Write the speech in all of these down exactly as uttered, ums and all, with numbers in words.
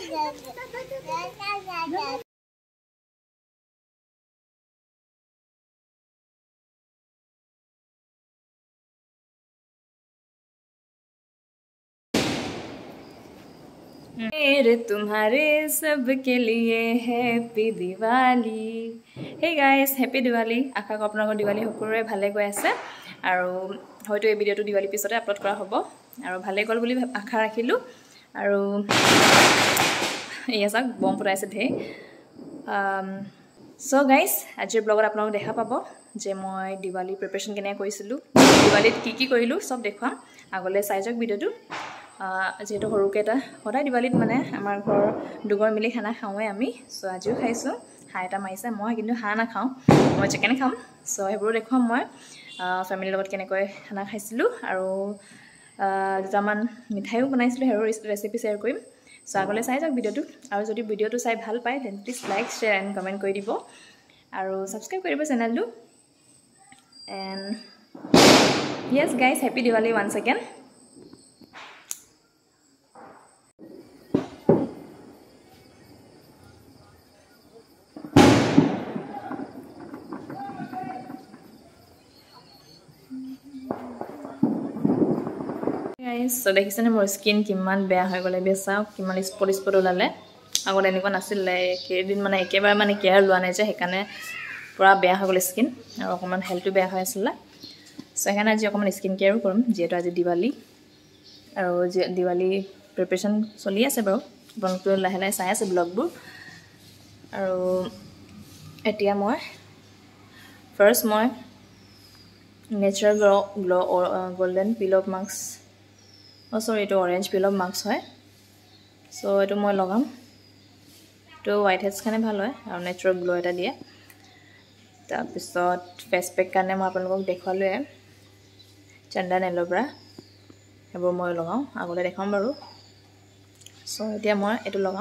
मेरे तुम्हारे सबके लिए happy Diwali hey guys happy Diwali आशा कৰো আপোনালোকৰ দিৱালী সকলোৰে ভালে গৈ আছে আৰু হয়তো এই ভিডিওটো দিৱালী পিছতে আপলোড কৰা হ'ব আৰু ভালে গল বুলি আশা ৰাখিলো আৰু এয়া চাক বম ফুটাইছে ধে সো গাইস আজিৰ ব্লগত আপোনালোক দেখা পাব যে মই দিৱালী প্ৰিপাৰেচন কেনে কৰিছিলো দিৱালীত কি কি কৰিলো সব দেখুৱাম আগলৈ চাই যাওক ভিডিওটো যেহেতু সৰুকে এটা সদায় দিৱালীত মানে আমাৰ ঘৰ দুগৰ মিলি খানা খাওঁৱে আমি সো আজিও খাইছো হাই এটা মাৰিছে মই কিন্তু হাঁহ নাখাওঁ মই চিকেন খাম সো সেইবোৰ দেখুৱাম মই ফেমিলিৰ লগত কেনেকৈ খানা খাইছিলো আৰু দুটামান মিঠাইও বনাইছিলো হেৰ ৰেচিপি শ্বেয়াৰ কৰিম সো আগলৈ চাই যাওক ভিডিওটো আৰু যদি ভিডিওটো চাই ভাল পায় then please like share and comment কৰি দিব আৰু ছাবস্ক্ৰাইব কৰিব চেনেলটো and yes guys happy Diwali once again so দেখিছেনে মোৰ স্কিন কিমান বেয়া হৈ গ'লে বেচাও কিমান স্পট স্পট ওলালে আগত এনেকুৱা নাছিলে কেইদিন মানে একেবাৰে মানে কেয়াৰ লোৱা নাই যে সেইকাৰণে পুৰা বেয়া হৈ গ'ল স্কিন আৰু অকণমান হেল্থটো বেয়া হৈ আছিলে সো সেইকাৰণে আজি অকণমান স্কিন কেয়াৰো কৰিম যিহেতু আজি দিৱালী আৰু দিৱালী প্ৰিপাৰেচন চলি আছে বাৰু আপোনালোকে লাহে লাহে চাই আছে ব্লগবোৰ আৰু এতিয়া মই ফাৰ্ষ্ট মই natural glow' glow' golden peel off mask oh' sorry এইটো অৰেঞ্জ পিল অফ মাস্ক হয় চ' এইটো মই লগাম এইটো হোৱাইট হেডছ কাৰণে ভাল হয় আৰু নেচাৰেল গ্ল' এটা দিয়ে তাৰপিছত ফেচ পেক কাৰণে মই আপোনালোকক দেখুৱালোৱে চন্দন এল'ভেৰা সেইবোৰ মই লগাওঁ আগলৈ দেখাম বাৰু চ' এতিয়া মই এইটো লগাম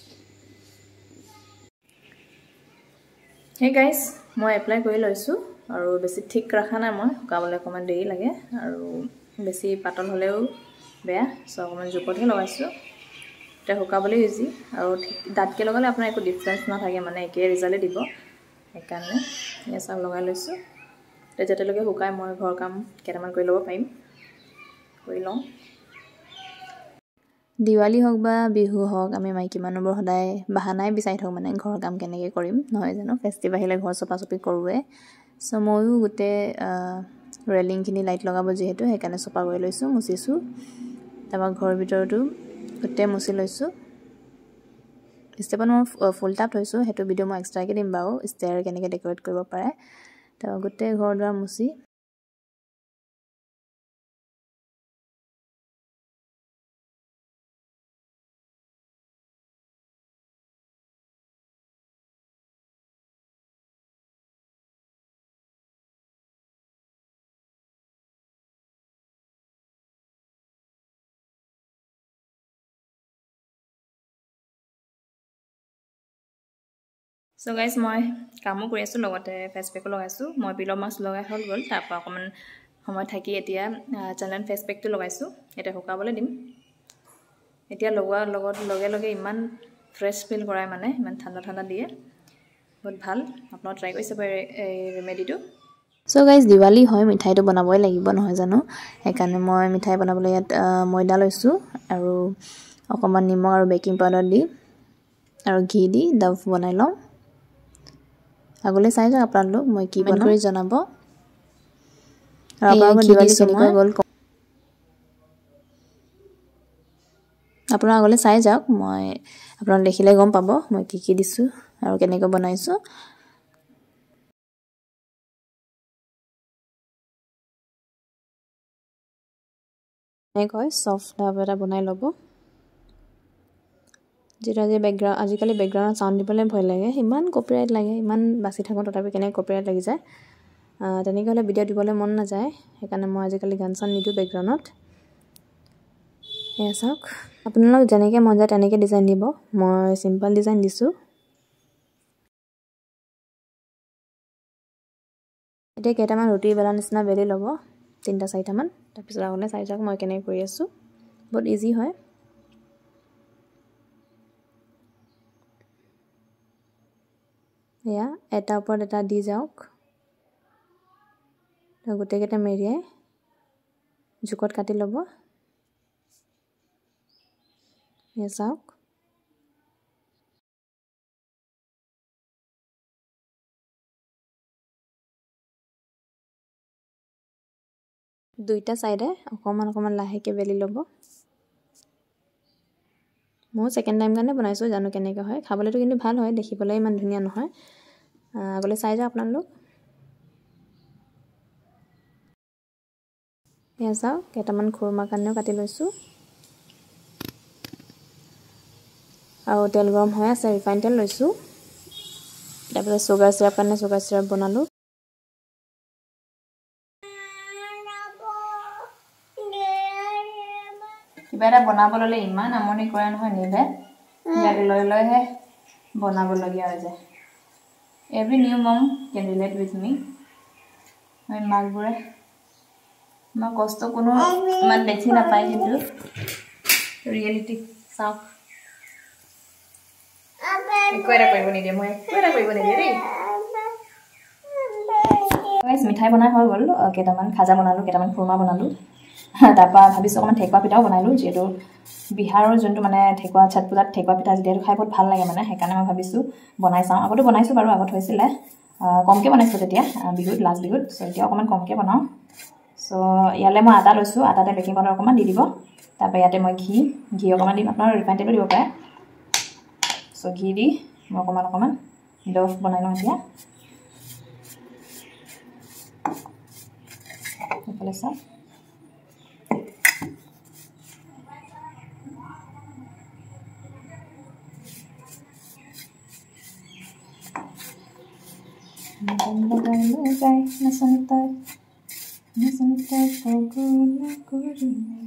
হে গাইজ মই এপ্লাই কৰি লৈছোঁ আৰু বেছি ঠিক ৰখা নাই মই শুকাবলৈ অকণমান দেৰি লাগে আৰু বেছি পাতল হ'লেও বেয়া চ' অকণমান জোপতহে লগাইছোঁ এতিয়া শুকাবলৈ ইজি আৰু দাঁতকৈ লগালে আপোনাৰ একো ডিফাৰেঞ্চ নাথাকে মানে একেই ৰিজাল্টে দিব সেইকাৰণে এয়া চাওক লগাই লৈছোঁ এতিয়া যেতিয়ালৈকে শুকাই মই ঘৰৰ কাম কেইটামান কৰি ল'ব পাৰিম কৰি লওঁ দিৱালী হওক বা বিহু হওক আমি মাইকী মানুহবোৰ সদায় বাহানাই বিচাৰি থাকোঁ মানে ঘৰৰ কাম কেনেকৈ কৰিম নহয় জানো ফেষ্টিভ আহিলে ঘৰ চফা চফি কৰোঁৱে চ' ময়ো গোটেই ৰেলিংখিনি লাইট লগাব যিহেতু সেইকাৰণে চফা কৰি লৈছোঁ মুচিছোঁ তাৰপৰা ঘৰৰ ভিতৰতো গোটেই মুচি লৈছোঁ ষ্টেপত মই ফুল টাপ থৈছোঁ সেইটো ভিডিঅ' মই এক্সট্ৰাকৈ দিম বাৰু ষ্টেয়াৰ কেনেকৈ ডেক'ৰেট কৰিব পাৰে তাৰপৰা গোটেই ঘৰ দুৱাৰ মুচি চ' গাইজ মই কামো কৰি আছোঁ লগতে ফেচ পেকো লগাইছোঁ মই পিল অফ মাস্ক লগাই হৈ গ'ল তাৰপৰা অকণমান সময় থাকি এতিয়া চন্দন ফেচ পেকটো লগাইছোঁ এতিয়া শুকাবলৈ দিম এতিয়া লগোৱাৰ লগত লগে লগে ইমান ফ্ৰেছ ফিল কৰাই মানে ইমান ঠাণ্ডা ঠাণ্ডা দিয়ে বহুত ভাল আপোনালোকে ট্ৰাই কৰি চাব এই ৰেমেডিটো চ' গাইজ দিৱালী হয় মিঠাইটো বনাবই লাগিব নহয় জানো সেইকাৰণে মই মিঠাই বনাবলৈ ইয়াত ময়দা লৈছোঁ আৰু অকণমান নিমখ আৰু বেকিং পাউডাৰ দি আৰু ঘি দি ডাভ বনাই লওঁ আগলৈ চাই যাওক আপোনালোক মই কি বনাম কৰি জনাব আৰু আপোনালোকৰ দিৱালী কেনেকৈ গ'ল আপোনাৰ আগলৈ চাই যাওক মই আপোনালোক দেখিলে গম পাব মই কি কি দিছোঁ আৰু কেনেকৈ বনাইছোঁ এনেকৈ চফ্ট ডাব এটা বনাই ল'ব যেটা যে বেকগ্ৰাউণ্ড আজিকালি বেকগ্ৰাউণ্ডত চাউণ্ড দিবলৈ ভয় লাগে ইমান কপিৰাইট লাগে ইমান বাচি থাকোঁ তথাপি কেনেকৈ কপিৰাইট লাগি যায় তেনেকৈ হ'লে ভিডিঅ' দিবলৈ মন নাযায় সেইকাৰণে মই আজিকালি গান চান নিদিওঁ বেকগ্ৰাউণ্ডত এয়া চাওক আপোনালোক যেনেকৈ মন যায় তেনেকৈ ডিজাইন দিব মই চিম্পল ডিজাইন দিছোঁ এতিয়া কেইটামান ৰুটি বেলা নিচিনা বেলি ল'ব তিনিটা চাৰিটামান তাৰ পিছত আগলৈ চাই যাওক মই কেনেকৈ কৰি আছোঁ বহুত ইজি হয়। এয়া এটা ওপৰত এটা দি যাওক তো গোটেইকেইটা মেৰিয়াই জোকত কাটি ল'ব এয়া চাওক দুইটা সাইডে অকমান অকমান লাহেকে বেলি ল'ব মই সেকেন্ড টাইম কাৰণে বনাইছো জানো কেনেকৈ হয় খাবলৈতো কিন্তু ভাল হয় দেখিবলৈ ইমান ধুনীয়া নহয় আগলে চাই যা আপোনালোক এয়া চাওক কেইটামান খুৰমা কাৰণেও কাটি লৈছো আৰু তেল গৰম হৈ আছে ৰিফাইন তেল লৈছো তাৰপিছত সুগাৰ চিৰাপ কাৰণে সুগাৰ চিৰাপ বনালো কিবা এটা বনাব ললে ইমান আমনি কৰে নহয় নিলে ইয়াক লৈ লৈহে বনাবলগীয়া হৈ যায় every new mom can relate with me মই মাকবোৰে মই কষ্ট কোনো ইমান দেখি নাপায় কিন্তু ৰিয়েলিটি চাওক একো এটা কৰিব নিদিয়ে মই একো এটা কৰিব নিদিয়ে দেই গাইস মিঠাই বনাই হৈ গ'ল কেইটামান খাজা বনালো কেইটামান খুৰমা বনালো তাৰপা ভাবিছো অকমান ঠেকুৱা পিঠাও বনাইলো যেটো বিহাৰৰ যোনটো মানে ঠেকুৱা ছাট পূজাত ঠেকুৱা পিঠা যেটো খাই বহুত ভাল লাগে মানে হেকানে মই ভাবিছো বনাই চাও আগতে বনাইছো বাৰু আগত হৈছিলে কমকে বনাইছো তেতিয়া বিহুত লাষ্ট বিহুত সো এতিয়া অকমান কমকে বনাও সো ইয়ালে মই আটা লৈছো আটাতে বেকিং পাউডাৰ অকমান দি দিব তাৰপা ইয়াতে মই ঘি ঘি অকমান দিম আপোনাৰ ৰিফাইন তেল দিব পাৰে সো ঘি দি মই অকমান অকমান ডফ বনাই লওঁ এতিয়া এফালে চাওক Jai nasanita nasanita poguna kurina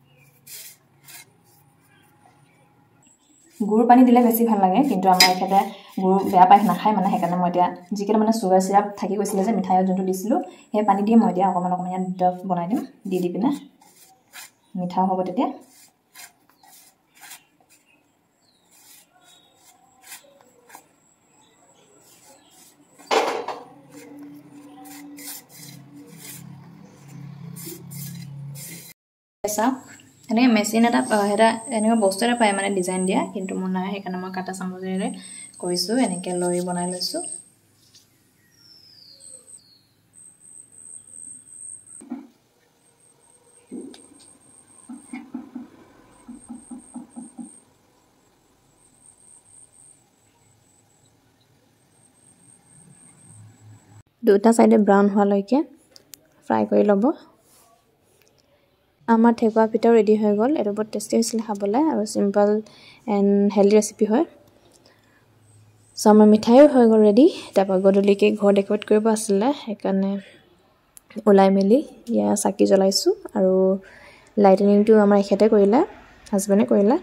গুৰ পানী দিলে বেছি ভাল লাগে কিন্তু আমাৰ এখাতে গুৰ বেয়া পাই নাখায় মানে হেকানে মই দিয়া জিকেটা মানে সুগাৰ সিৰাপ থাকি গৈছিলে যে মিঠাইৰ যোনটো দিছিলো হে পানী দিয়ে মই দিয়া অকমান অকমান ইয়াত ডফ বনাই দিম দি দি পিনে মিঠা হ'ব তেতিয়া চাওক এনে মেচিন এটা হেটা এনে বস্তু এটা পায় মানে ডিজাইন দিয়া কিন্তু মোৰ নাই হেকানে মই কাটা চামুচেৰে কৰিছো এনেকে লৈ বনাই লৈছো দুটা সাইডে ব্ৰাউন হোৱালৈকে ফ্ৰাই কৰি ল'ব আমাৰ ঠেকুৱা পিঠাও ৰেডি হৈ গ'ল এটো বহুত টেস্টি হৈছিল খাবলৈ আৰু সিম্পল এন্ড হেলদি ৰেচিপি হয় সো আমাৰ মিঠাইও হৈ গ'ল ৰেডি তাৰপা গধুলিকে ঘৰ ডেকৰেট কৰিব আছিল হেকানে ওলাই মেলি ইয়া সাকি জ্বলাইছো আৰু লাইটনিংটো আমাৰ এখেতে কৰিলা হাজবেণ্ডে কৰিলা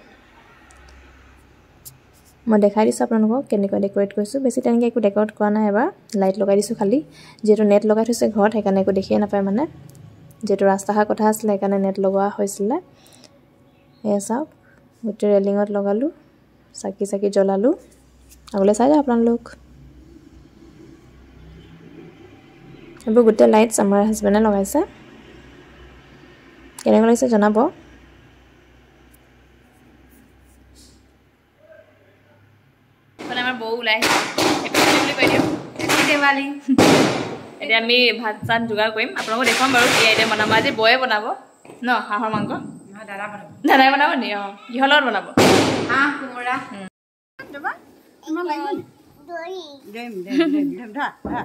মই দেখাই দিছো আপোনালোকক কেনেকৈ ডেকৰেট কৰিছো বেছি তেনেকৈ একো ডেকৰেট কৰা নাই এবাৰ লাইট লগাই দিছো খালি যেটো নেট লগাই থৈছে ঘৰত হেকানে একো দেখিয়ে নাপায় মানে যেটো ৰাস্তা হা কথা আছিল হেকানে নেট লগোৱা হৈছিল এসা গোটে ৰেলিঙত লগালো সাকি সাকি জ্বলালো আগলে চাই আপোনালোক এব গোটে লাইটস আমাৰ হাজবেণ্ডে লগাইছে কেনেকৈ লাগিছে জনাব মানে আমাৰ বউ ওলাই হেপি বুলি কৈ দিও হেপি দিৱালী এতিয়া আমি ভাত চাত যোগাৰ কৰিম আপোনালোকক দেখুৱাম বাৰু কি আইটেম বনাম আজি বয়ে বনাব ন হাঁহৰ মাংস না দাদা বনাব দাদাই বনাব নি অ কিহলৰ বনাব হাঁহ কুমৰা দেবা ইমান লাগিব দই দেম দেম দেম ধা ধা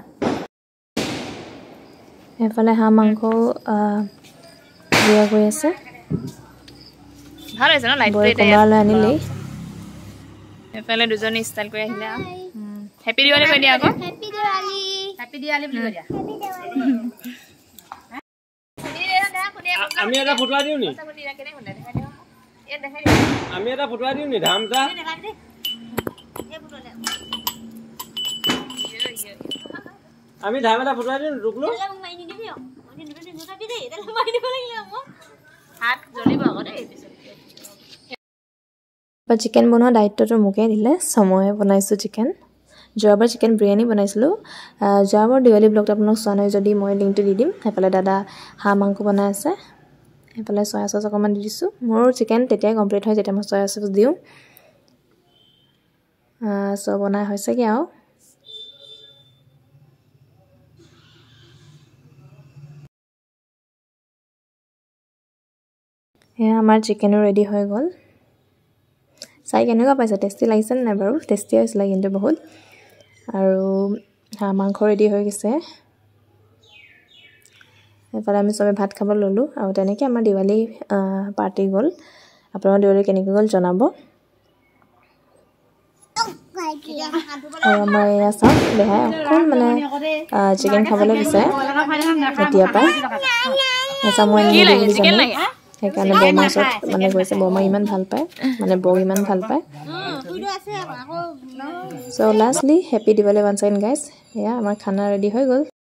এফালে হাঁহ মাংস দিয়া গৈ আছে ভাল হৈছে ন লাইট এটা কমালৈ আনিলে এফালে দুজনী ষ্টাইল কৰি আহিলে হেপি দিৱালী কৈ দিয়া আকৌ হেপি দিৱালী হেপি দিৱালী বুলি কৈ দিয়া আমি এটা ফটোৱা দিও নি আমি এটা ফটোৱা দিও নি ধামটা আমি ধাম এটা ফটোৱা দিও ৰুকলো হাত জ্বলিব আকৌ দেই পিছত চিকেন বনোৱা দায়িত্বটো মোকে দিলে সময়ে বনাইছো চিকেন যোৱাবাৰ চিকেন বিৰিয়ানী বনাইছিলোঁ যোৱাবাৰ দিৱালী ব্লগটো আপোনালোক চোৱা নাই যদি মই লিংকটো দি দিম সেইফালে দাদা হাঁহ মাংস বনাই আছে সেইফালে চয়া চচ অকণমান দি দিছোঁ মোৰ চিকেন তেতিয়াই কমপ্লিট হয় যেতিয়া মই চয়া চচ দিওঁ চ' বনাই হৈছেগৈ আৰু এয়া আমাৰ চিকেনো ৰেডি হৈ গ'ল চাই কেনেকুৱা পাইছে টেষ্টি লাগিছে নাই বাৰু টেষ্টি হৈছিলে কিন্তু বহুত আৰু হাঁহ মাংস ৰেডি হৈ গৈছে এফালে আমি চবে ভাত খাব ল'লোঁ আৰু তেনেকৈ আমাৰ দিৱালী পাৰ্টি গ'ল আপোনালোকৰ দিৱালী কেনেকৈ গ'ল জনাব আৰু আমাৰ এয়া চাওক দেহাই অকণ মানে চিকেন খাবলৈ বিচাৰে এতিয়াৰ পৰা এচা মই নিদিওঁ বুলি জানো সেইকাৰণে বৰমাৰ ওচৰত মানে গৈছে বৰমা ইমান ভাল পায় মানে বৌক ইমান ভাল পায় so' lastly happy Diwali once again guys এয়া আমাৰ খানা ৰেডি হৈ গ'ল